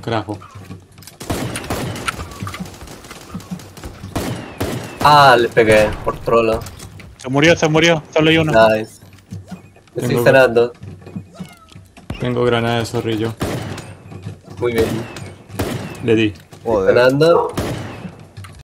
Carajo. Ah, le pegué por trolo. Se murió, solo hay uno. Nice. Me estoy Tengo- sanando. Tengo granada de zorrillo. Muy bien. Le di. Joder. Sanando.